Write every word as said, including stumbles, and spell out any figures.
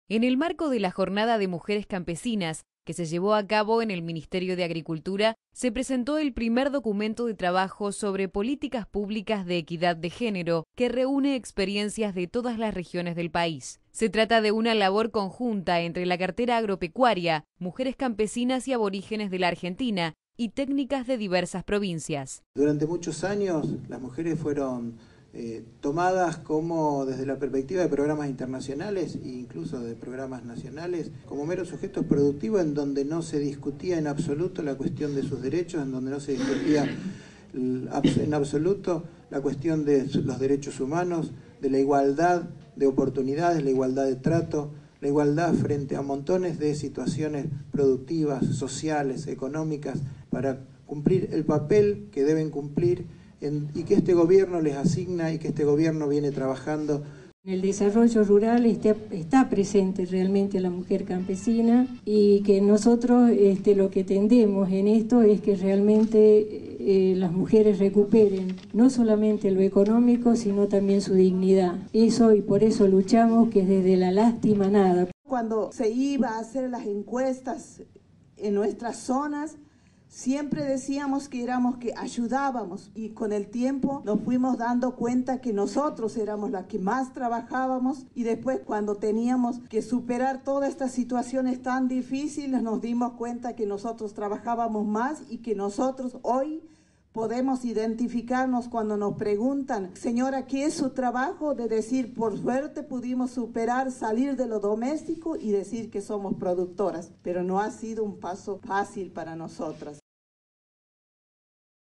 En el marco de la Jornada de Mujeres Campesinas, que se llevó a cabo en el Ministerio de Agricultura, se presentó el primer documento de trabajo sobre políticas públicas de equidad de género, que reúne experiencias de todas las regiones del país. Se trata de una labor conjunta entre la cartera agropecuaria, mujeres campesinas y aborígenes de la Argentina, y técnicas de diversas provincias. Durante muchos años las mujeres fueron eh, tomadas como, desde la perspectiva de programas internacionales e incluso de programas nacionales, como meros sujetos productivos en donde no se discutía en absoluto la cuestión de sus derechos, en donde no se discutía en absoluto la cuestión de los derechos humanos, de la igualdad de oportunidades, la igualdad de trato, la igualdad frente a montones de situaciones productivas, sociales, económicas, para cumplir el papel que deben cumplir en, y que este gobierno les asigna y que este gobierno viene trabajando. En el desarrollo rural está, está presente realmente la mujer campesina y que nosotros este, lo que tendemos en esto es que realmente eh, las mujeres recuperen no solamente lo económico, sino también su dignidad. Eso y por eso luchamos, que desde la lástima nada. Cuando se iba a hacer las encuestas en nuestras zonas, siempre decíamos que éramos que ayudábamos y con el tiempo nos fuimos dando cuenta que nosotros éramos las que más trabajábamos y después cuando teníamos que superar todas estas situaciones tan difíciles nos dimos cuenta que nosotros trabajábamos más y que nosotros hoy podemos identificarnos cuando nos preguntan, señora, ¿qué es su trabajo? De decir, por suerte pudimos superar, salir de lo doméstico y decir que somos productoras, pero no ha sido un paso fácil para nosotras.